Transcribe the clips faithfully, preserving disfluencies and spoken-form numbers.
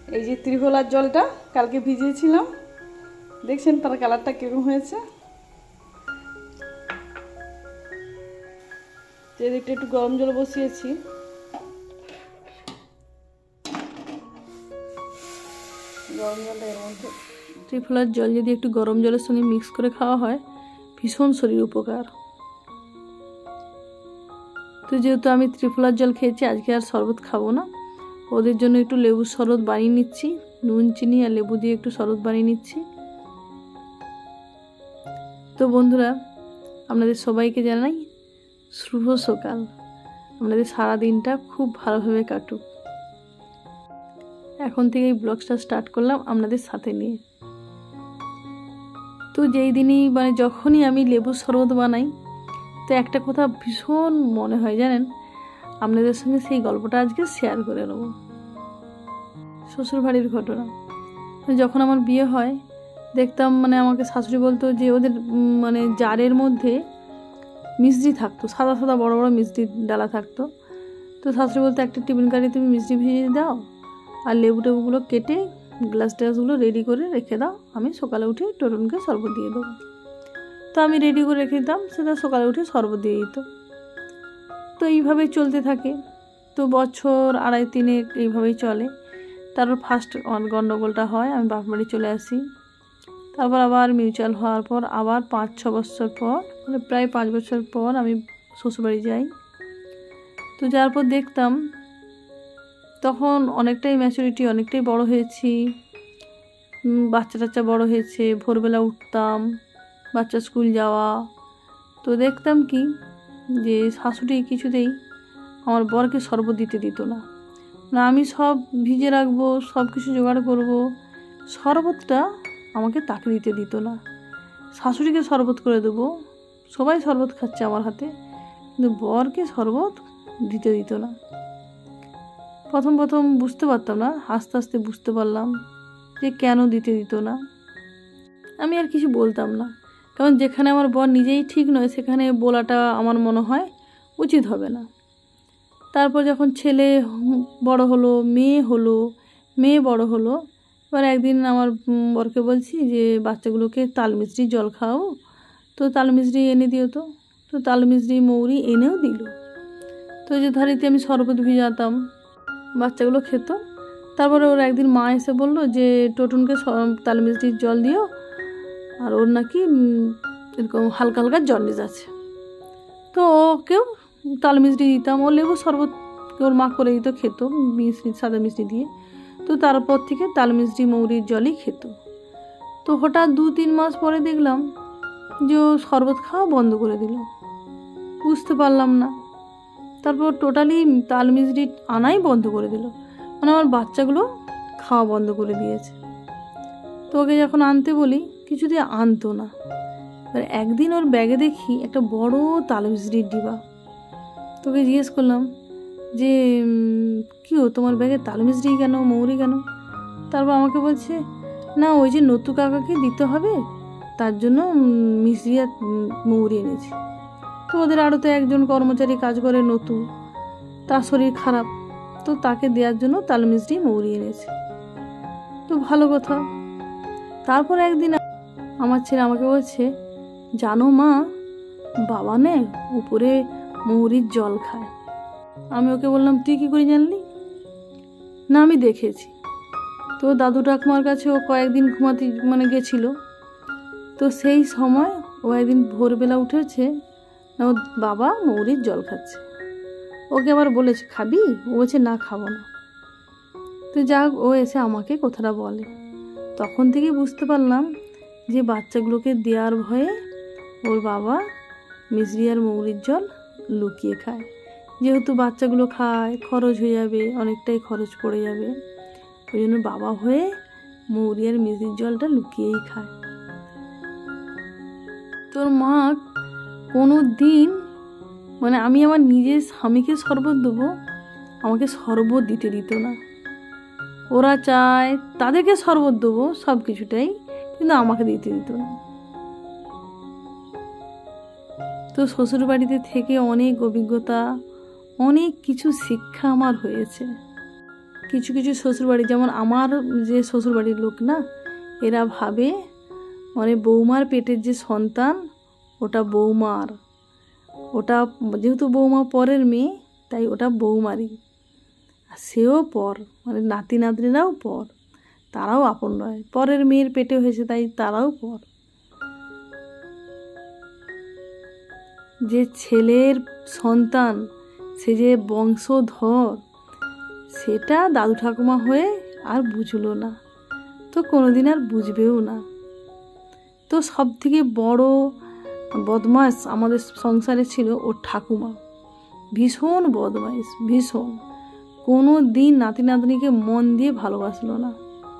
এই যে ত্রিফলার জলটা কালকে ভিজিয়েছিলাম, দেখছেন তার কালারটা কিরকম হয়েছে। এদিকটা একটু গরম জল বসিয়েছি, গরম জলটা এর মধ্যে। ত্রিফলার জল যদি একটু গরম জলের সঙ্গে মিক্স করে খাওয়া হয় ভীষণ শরীর উপকার। তো যেহেতু আমি ত্রিফলার জল খেয়েছি, আজকে আর শরবত খাবো না, ওদের জন্য একটু লেবুর শরবত বানিয়ে নিচ্ছি, নুন চিনি আর লেবু দিয়ে একটু শরবত বানিয়ে নিচ্ছি। তো বন্ধুরা, আপনাদের সবাইকে জানাই শুভ সকাল, আপনাদের সারা দিনটা খুব ভালোভাবে কাটুক। এখন থেকেই ব্লগটা স্টার্ট করলাম আপনাদের সাথে নিয়ে। তো যেই দিনই মানে যখনই আমি লেবুর শরবত বানাই, তো একটা কথা ভীষণ মনে হয় জানেন, আপনাদের সঙ্গে সেই গল্পটা আজকে শেয়ার করে নেব। শ্বশুরবাড়ির ঘটনা। যখন আমার বিয়ে হয় দেখতাম, মানে আমাকে শাশুড়ি বলতো যে ওদের মানে জারের মধ্যে মিষ্টি থাকতো, সাদা সাদা বড় বড় মিষ্টি ডালা থাকতো। তো শাশুড়ি বলতো একটা টিফিন কারি তুমি মিষ্টি ভিজিয়ে দাও আর লেবু টেবুগুলো কেটে গ্লাস ট্লাসগুলো রেডি করে রেখে দাও, আমি সকালে উঠে টোটনকে শরবত দিয়ে দেবো। তো আমি রেডি করে রেখে দিতাম, সেটা সকালে উঠে শরবত দিয়ে দিত। তো এইভাবেই চলতে থাকে। তো বছর আড়াই তিনে এইভাবেই চলে। তারপর ফার্স্ট গণ্ডগোলটা হয়, আমি বাপ বাড়ি চলে আসি। তারপর আবার মিউচুয়াল হওয়ার পর আবার পাঁচ ছ বছর পর, মানে প্রায় পাঁচ বছর পর আমি শ্বশুরবাড়ি যাই। তো যাওয়ার পর দেখতাম তখন অনেকটাই ম্যাচুরিটি, অনেকটাই বড় হয়েছি, বাচ্চা টাচ্চা বড় হয়েছে, ভোরবেলা উঠতাম, বাচ্চা স্কুল যাওয়া। তো দেখতাম কি যে শাশুড়ি কিছুতেই আমার বরকে শরবত দিতে দিত না। না, আমি সব ভিজে রাখবো, সব কিছু জোগাড় করব, শরবতটা আমাকে তাকে দিতে দিত না। শাশুড়িকে শরবত করে দেবো, সবাই শরবত খাচ্ছে আমার হাতে, কিন্তু বরকে শরবত দিতে দিত না। প্রথম প্রথম বুঝতে পারতাম না, আস্তে আস্তে বুঝতে পারলাম যে কেন দিতে দিত না। আমি আর কিছু বলতাম না, কারণ যেখানে আমার বর নিজেই ঠিক নয় সেখানে বলাটা আমার মনে হয় উচিত হবে না। তারপর যখন ছেলে বড় হলো, মেয়ে হলো, মেয়ে বড় হলো, এবার একদিন আমার বরকে বলছি যে বাচ্চাগুলোকে তাল মিষ্টির জল খাও, তো তাল মিষ্টি এনে দিও। তো তো তাল মিষ্টি মৌরি এনেও দিল। তো যে ধারিতে আমি শরবত ভিজাতাম, বাচ্চাগুলো খেত। তারপরে ওর একদিন মা এসে বললো যে টোটনকে তাল মিষ্টির জল দিও, আর ওর নাকি এরকম হালকা হালকা জন্ডিস আছে। তো ওকেও তাল মিষ্টি দিতাম, ও লেবু শরবত ওর মা করে দিত, খেত মিষ্টি, সাদা মিষ্টি দিয়ে। তো তারপর থেকে তাল মিষ্টি মৌরির জলই খেত। তো হঠাৎ দু তিন মাস পরে দেখলাম যে ও শরবত খাওয়া বন্ধ করে দিল, বুঝতে পারলাম না। তারপর টোটালি তাল মিষ্টি আনাই বন্ধ করে দিল, মানে আমার বাচ্চাগুলো খাওয়া বন্ধ করে দিয়েছে। তো ওকে যখন আনতে বলি কিছুতেই আনতো না। এবার একদিন ওর ব্যাগে দেখি একটা বড় তাল মিষ্টির ডিবা। তোকে জিজ্ঞেস করলাম যে কী ও তোমার ব্যাগে তাল মিষ্টি কেন, মৌরি কেন? তারপর আমাকে বলছে না, ওই যে নতু কাকাকে দিতে হবে তার জন্য মিষ্টি আর মৌরি এনেছি। তো ওদের আরও তো একজন কর্মচারী কাজ করে নতু, তার শরীর খারাপ, তো তাকে দেওয়ার জন্য তাল মিষ্টি মৌরি এনেছে। তো ভালো কথা। তারপর একদিন আমার ছেলে আমাকে বলছে জানো মা, বাবা নে উপরে মৌরির জল খায়। আমি ওকে বললাম তুই কী করে জানলি? না আমি দেখেছি। তো দাদু ঠাকুমার কাছে ও কয়েকদিন ঘুমাতে মানে গেছিল, তো সেই সময় ও একদিন ভোরবেলা উঠেছে, না ও বাবা মৌরির জল খাচ্ছে। ওকে আবার বলেছে খাবি? ও বলছে না খাবো না। তো যাক, ও এসে আমাকে কথাটা বলে। তখন থেকেই বুঝতে পারলাম যে বাচ্চাগুলোকে দেওয়ার ভয়ে ওর বাবা মিষ্টি আর মৌরির জল লুকিয়ে খায়। যেহেতু বাচ্চাগুলো খায়, খরচ হয়ে যাবে, অনেকটাই খরচ পড়ে যাবে, ওই জন্য বাবা হয়ে মৌরি আর মিষ্টির জলটা লুকিয়েই খায়। তোর মা কোনো দিন মানে আমি আমার নিজের স্বামীকে শরবত দেবো, আমাকে শরবত দিতে দিত না। ওরা চায় তাদেরকে শরবত দেবো সব কিছুটাই, কিন্তু আমাকে দিতে দিত না। তো শ্বশুর বাড়িতে থেকে অনেক অভিজ্ঞতা, অনেক কিছু শিক্ষা আমার হয়েছে। কিছু কিছু শ্বশুরবাড়ি, যেমন আমার যে শ্বশুরবাড়ির লোক না, এরা ভাবে মানে বৌমার পেটের যে সন্তান ওটা বৌমার, ওটা যেহেতু বৌমা পরের মেয়ে তাই ওটা বৌমারই, আর সেও পর, মানে নাতি নাতনিরাও পর, তারাও আপন নয়, পরের মেয়ের পেটে হয়েছে তাই তারাও পর। যে ছেলের সন্তান, সে যে বংশধর, সেটা দাদু ঠাকুমা হয়ে আর বুঝলো না, তো কোনোদিন আর বুঝবেও না। তো সব থেকে বড় বদমাস আমাদের সংসারে ছিল ওর ঠাকুমা, ভীষণ বদমাইশ, ভীষণ, কোনো দিন নাতি নাতনিকে মন দিয়ে ভালোবাসলো না।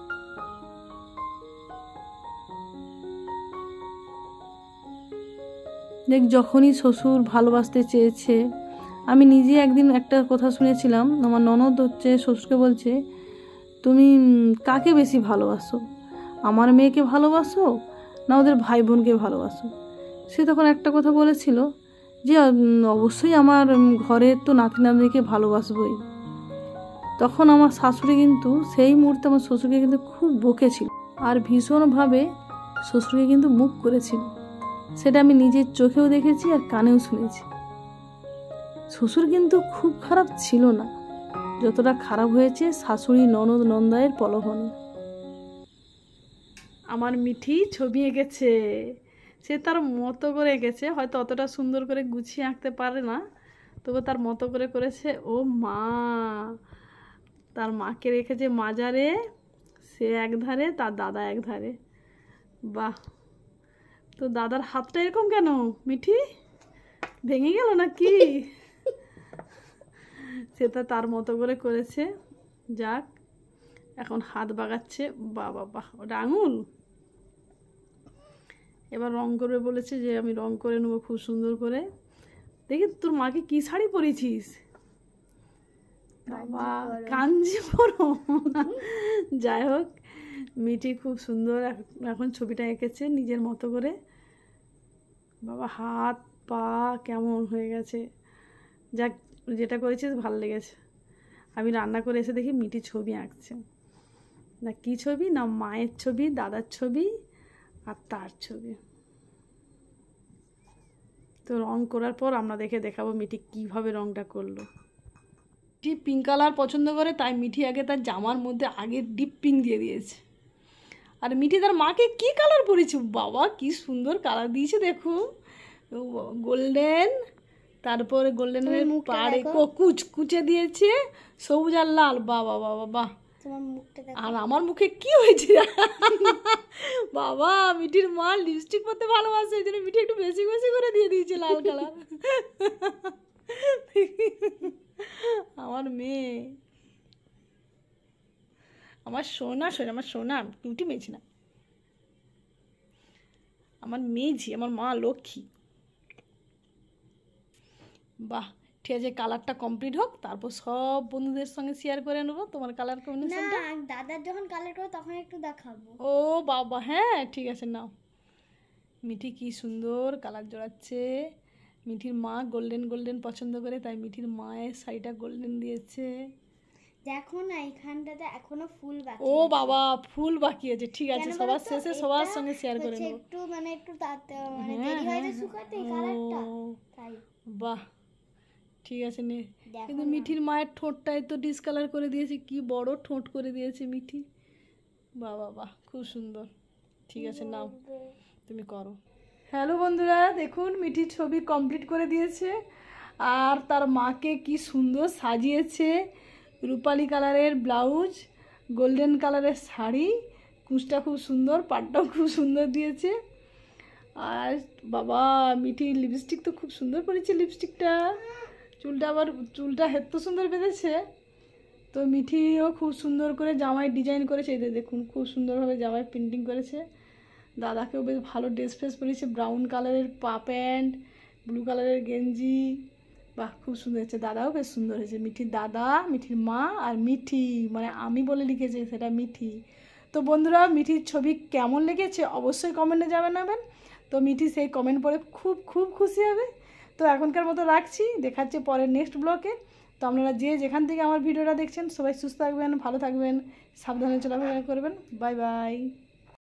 দেখ, যখনই শ্বশুর ভালোবাসতে চেয়েছে, আমি নিজে একদিন একটা কথা শুনেছিলাম, আমার ননদ হচ্ছে শ্বশুরকে বলছে, তুমি কাকে বেশি ভালোবাসো, আমার মেয়েকে ভালোবাসো না ওদের ভাই বোনকে ভালোবাসো? সে তখন একটা কথা বলেছিল যে অবশ্যই আমার ঘরের তো নাতি নাতনিকে ভালোবাসবই। তখন আমার শাশুড়ি কিন্তু সেই মুহূর্তে আমার শ্বশুরকে কিন্তু খুব বকেছিল আর ভীষণভাবে শ্বশুরকে কিন্তু মুখ করেছিল, সেটা আমি নিজের চোখেও দেখেছি আর কানেও শুনেছি। শ্বশুর কিন্তু খুব খারাপ ছিল না, যতটা খারাপ হয়েছে শাশুড়ি ননদ নন্দায়ের প্রলোভনে। আমার মিঠি ছবি এঁকেছে, সে তার মতো করে এঁকেছে, হয়তো অতটা সুন্দর করে গুছিয়ে আঁকতে পারে না, তবু তার মতো করে করেছে। ও মা, তার মাকে রেখেছে মাজারে, সে এক ধারে তার দাদা এক ধারে। বাহ, তো দাদার হাতটা এরকম কেন মিঠি, ভেঙে গেল না কি? সেটা তার মতো করে করেছে। যাক, এখন হাত বাগাচ্ছে। বাবা বাহ, ওটা আঙুল। এবার রং করবে বলেছে, যে আমি রং করে নেবো খুব সুন্দর করে। দেখি তোর মাকে কি শাড়ি পরেছিস? বাবা, কাঞ্জিপুরম। যাই হোক, মিঠি খুব সুন্দর এখন ছবিটা এঁকেছে নিজের মতো করে। বাবা, হাত পা কেমন হয়ে গেছে। যাক, যেটা করেছিস ভালো লেগেছে। আমি রান্না করে এসে দেখি মিঠি ছবি আঁকছে, না কি ছবি, না মায়ের ছবি, দাদার ছবি আর তার ছবি। তো রং করার পর আমরা দেখে দেখাবো মিঠি কিভাবে রংটা করলো। মিঠি পিঙ্ক কালার পছন্দ করে, তাই মিঠি আগে তার জামার মধ্যে আগে ডিপ পিঙ্ক দিয়ে দিয়েছে। আর মিঠি তার মাকে কি কালার পরেছে, বাবা কি সুন্দর কালার দিয়েছে দেখো, গোল্ডেন, তারপরে গোল্ডেনের পাড়ে কুচ কুচে দিয়েছে সবুজ আর লাল। বাবা বাবা বাহ, আর আমার মুখে কি হয়েছে বাবা, মিঠির মা লিপস্টিক পরতে ভালোবাসে, এই জন্য মিঠি একটু বেশি বেশি করে দিয়ে দিয়েছে লাল কালার। আমার মেয়ে, আমার সোনা সোনা, আমার সোনা কিউটি মেয়েছি না, আমার মেয়েছি, আমার মা লক্ষ্মী। বাহ, ঠিক আছে, কালারটা কমপ্লিট হোক, তারপর সব বন্ধুদের সঙ্গে শেয়ার করে নেবো তোমার কালার কম্বিনেশনটা। না, দাদার যখন কালার করবে তখন একটু দেখাবো। ও বাবা, হ্যাঁ ঠিক আছে, নাও। মিঠি কি সুন্দর কালার জড়াচ্ছে। মিঠির মা গোল্ডেন গোল্ডেন পছন্দ করে, তাই মিঠির মায়ের শাড়িটা গোল্ডেন দিয়েছে। দেখো না, এখানটাতে এখনো ফুল বাকি। ও বাবা, ফুল বাকি আছে, ঠিক আছে, সবার শেষে সবার সঙ্গে শেয়ার করে নেব। একটু মানে একটু তাতে মানে দেরি হয়ে যায় শুকাতে এই কালারটা, তাই। বাহ, ঠিক আছে নে। কিন্তু মিঠির মায়ের ঠোঁটটাই তো ডিসকালার করে দিয়েছে, কি বড় ঠোঁট করে দিয়েছে মিঠি। বাহ বাহ বাহ, খুব সুন্দর। ঠিক আছে, নাও তুমি করো। হ্যালো বন্ধুরা, দেখুন মিঠি ছবি কমপ্লিট করে দিয়েছে, আর তার মাকে কি সুন্দর সাজিয়েছে। রূপালি কালারের ব্লাউজ, গোল্ডেন কালারের শাড়ি, কুচটা খুব সুন্দর, পাটটাও খুব সুন্দর দিয়েছে। আর বাবা, মিঠি লিপস্টিক তো খুব সুন্দর পরেছে, লিপস্টিকটা, চুলটা আবার চুলটা এত সুন্দর বেঁধেছে। তো মিঠিও খুব সুন্দর করে জামায় ডিজাইন করেছে, এদের দেখুন খুব সুন্দরভাবে জামায় প্রিন্টিং করেছে। দাদাকেও বেশ ভালো ড্রেস ফ্রেস পরেছে, ব্রাউন কালারের পা প্যান্ট, ব্লু কালারের গেঞ্জি। বাহ, খুব সুন্দর হয়েছে। দাদাও বেশ সুন্দর হয়েছে। মিঠির দাদা, মিঠির মা আর মিঠি, মানে আমি বলে লিখেছে সেটা মিঠি। তো বন্ধুরা, মিঠির ছবি কেমন লেগেছে অবশ্যই কমেন্টে জানাবেন। তো মিঠি সেই কমেন্ট পড়ে খুব খুব খুশি হবে। তো এখনকার মতো রাখছি, দেখাচ্ছে পরের নেক্সট ব্লগে। তো আপনারা যে যেখান থেকে আমার ভিডিওটা দেখছেন সবাই সুস্থ থাকবেন, ভালো থাকবেন, সাবধানে চলাফেরা করবেন। Bye by.